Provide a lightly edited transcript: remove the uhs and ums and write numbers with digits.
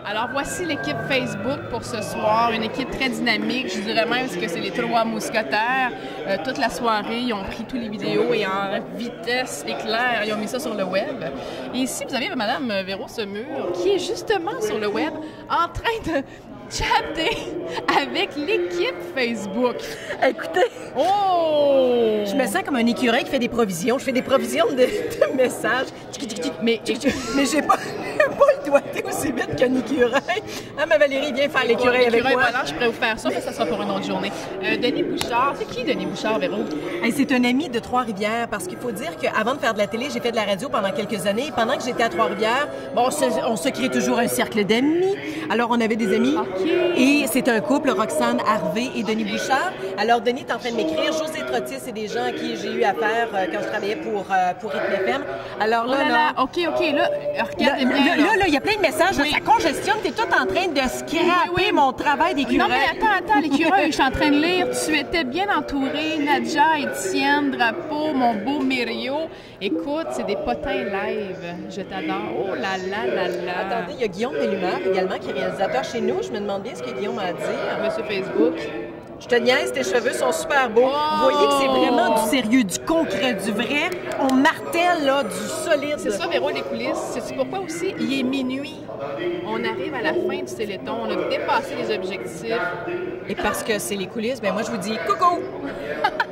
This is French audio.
Alors, voici l'équipe Facebook pour ce soir. Une équipe très dynamique. Je dirais même que c'est les trois mousquetaires. Toute la soirée, ils ont pris tous les vidéos et en vitesse éclair, ils ont mis ça sur le web. Et ici, vous avez Mme Véro Semur, qui est justement sur le web en train de chatter avec l'équipe Facebook. Écoutez, je me sens comme un écureuil qui fait des provisions. Je fais des provisions de messages. Mais j'ai pas le doigté aussi vite qu'un écureuil. Ah, ma Valérie, viens faire l'écureuil avec moi. Voilà, je pourrais vous faire ça, mais ça sera pour une autre journée. Denis Bouchard, c'est qui Denis Bouchard, Véro? Hey, c'est un ami de Trois-Rivières, parce qu'il faut dire qu'avant de faire de la télé, j'ai fait de la radio pendant quelques années. Et pendant que j'étais à Trois-Rivières, bon, on se crée toujours un cercle d'amis. Alors, on avait des amis. Okay. Et c'est un couple, Roxane Harvey et Denis Bouchard. Alors, Denis est en train de m'écrire. José Trottier, c'est des gens à qui j'ai eu affaire quand je travaillais pour Rythme FM. Alors là, OK, là, regardez bien. Là, il y a plein de messages. Oui. Ça congestionne. T'es tout en train de scraper mon travail d'écureuil. Non, mais attends, l'écureuil, je suis en train de lire. Tu étais bien entourée. Nadia, Étienne, Drapeau, mon beau Myrio. Écoute, c'est des potins live. Je t'adore. Oh là là là là. Attendez, il y a Guillaume Bellumeur également, qui est réalisateur chez nous. Je me demande bien ce que Guillaume a à dire. Monsieur Facebook. Je te niaise, tes cheveux sont super beaux. Vous voyez que c'est vraiment du sérieux, du concret, du vrai. On martèle, là, du solide. C'est ça, Véro, les coulisses. C'est pourquoi aussi, il est minuit. On arrive à la fin du Téléthon. On a dépassé les objectifs. Et parce que c'est les coulisses, ben moi, je vous dis coucou!